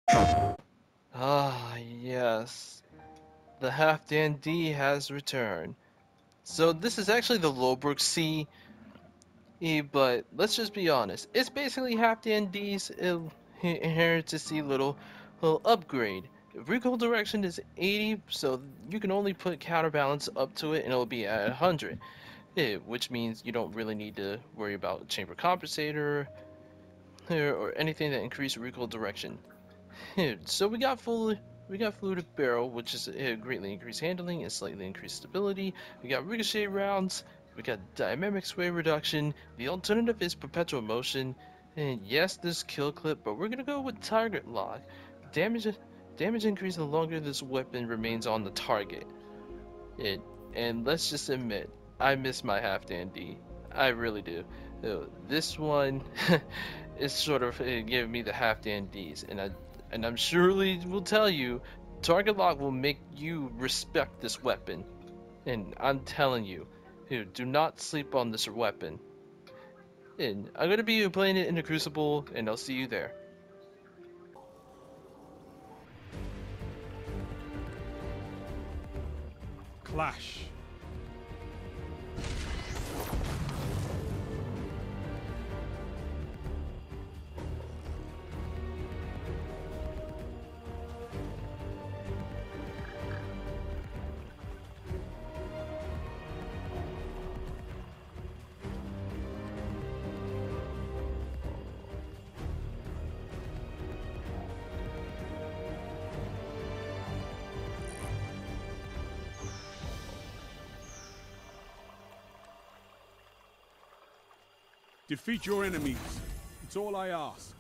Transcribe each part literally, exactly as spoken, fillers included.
Ah, yes. The HafeDan-D has returned. So this is actually the Lobrok-c, eh, but let's just be honest. It's basically HafeDan-D's uh, inheritance little, little upgrade. Recoil direction is eighty, so you can only put counterbalance up to it and it'll be at one hundred. Eh, which means you don't really need to worry about chamber compensator eh, or anything that increases recoil direction. So we got full we got fluid barrel, which is uh, greatly increased handling and slightly increased stability. We got ricochet rounds. We got dynamic sway reduction. The alternative is perpetual motion. And yes, there's kill clip, but we're gonna go with target lock. Damage damage increase the longer this weapon remains on the target. It and let's just admit, I miss my HafeDan-D. I really do. Uh, This one is sort of uh, giving me the HafeDan-Ds, and I and I'm surely will tell you, target lock will make you respect this weapon. And I'm telling you, dude, do not sleep on this weapon. And I'm gonna be playing it in the Crucible, and I'll see you there. Clash. Defeat your enemies. It's all I ask.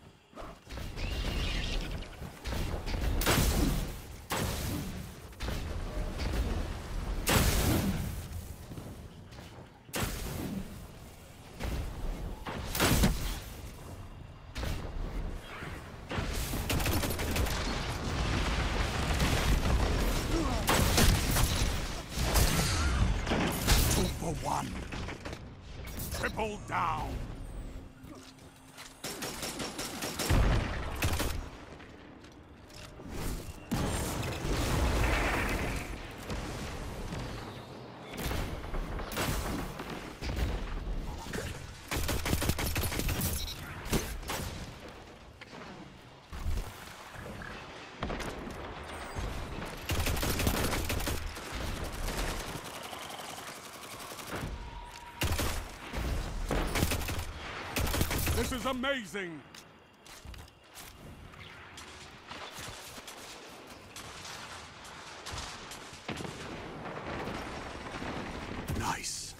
Two for one. Triple down. This is amazing! Nice.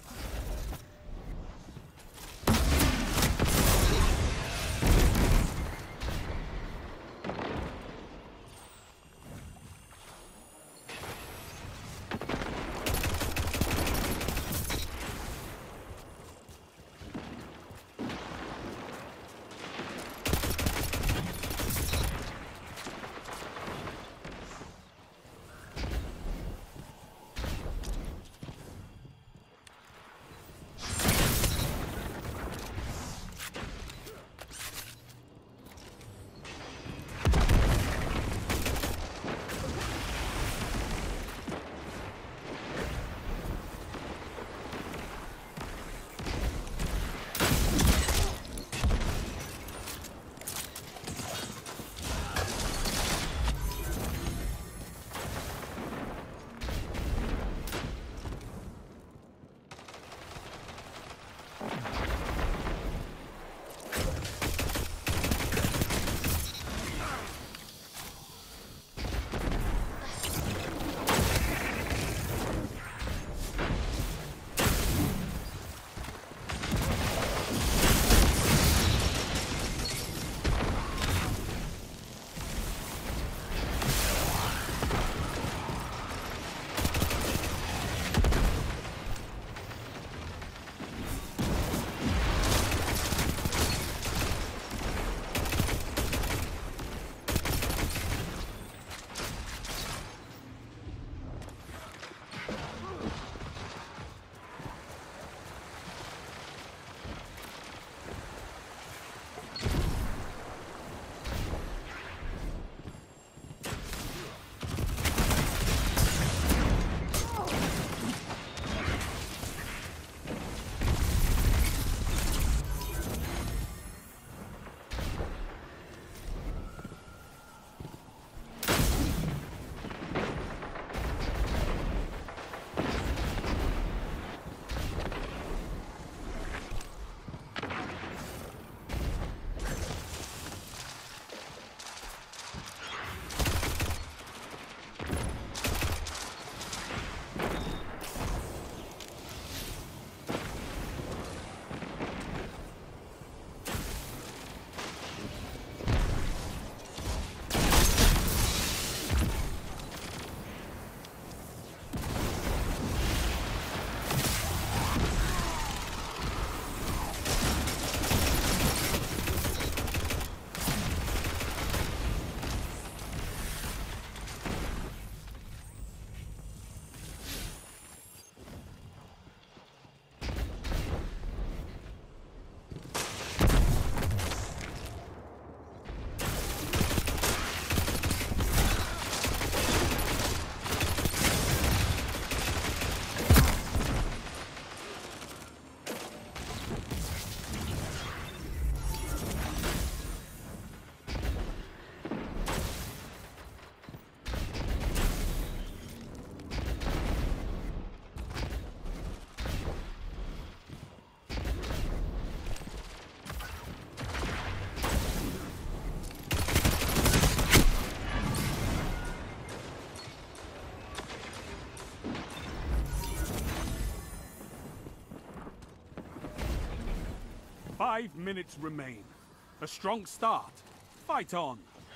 Five minutes remain. A strong start. Fight on.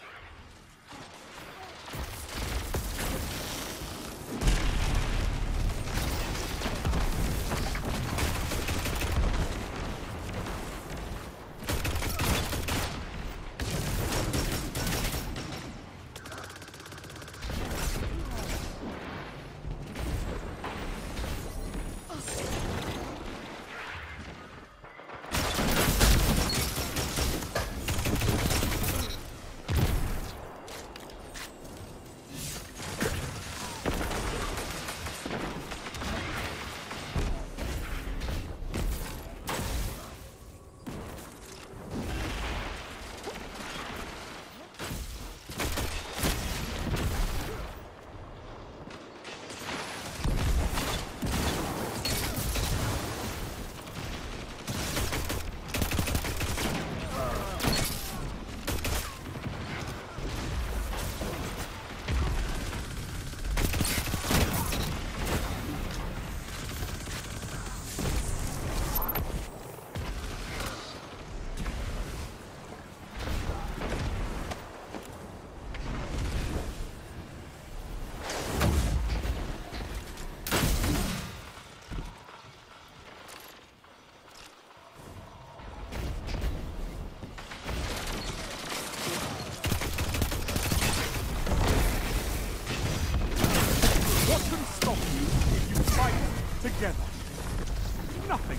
Together. Nothing.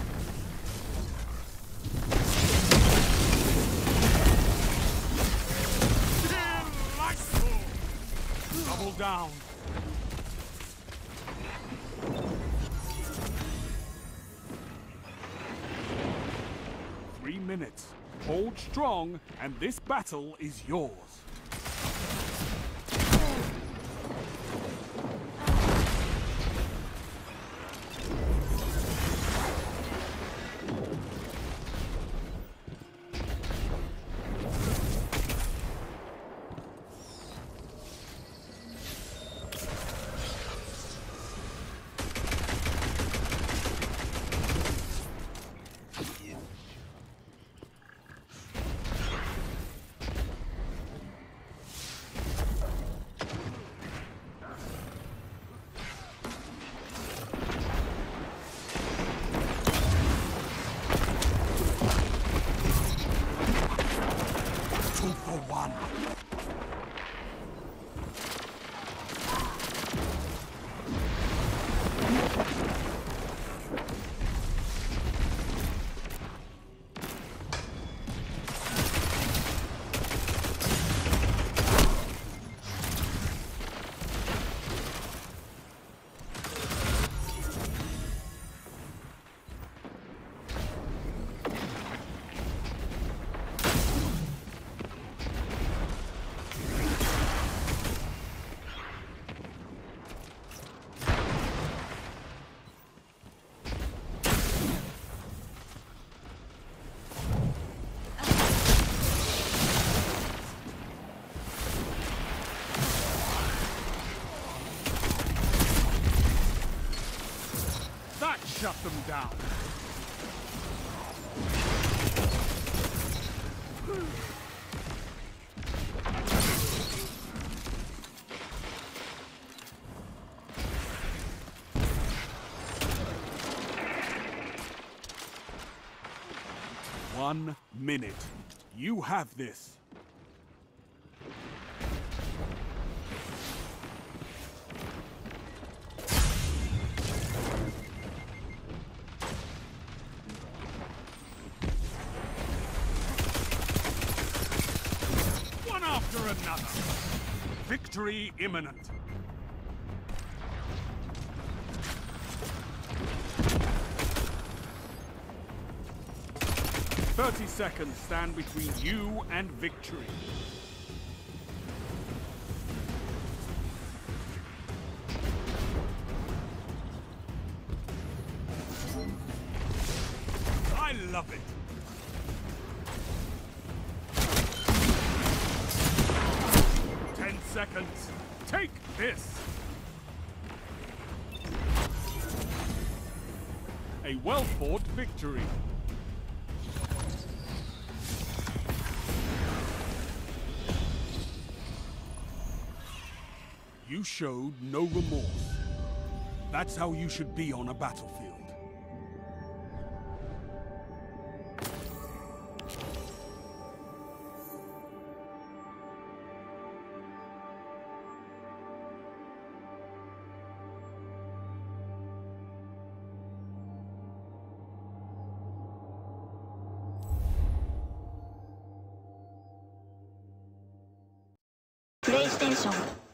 Delightful. Double down. Three minutes. Hold strong, and this battle is yours. Shut them down. One minute. You have this. Another. Victory imminent. Thirty seconds stand between you and victory. I love it. Seconds. Take this! A well-fought victory. You showed no remorse. That's how you should be on a battlefield. PlayStation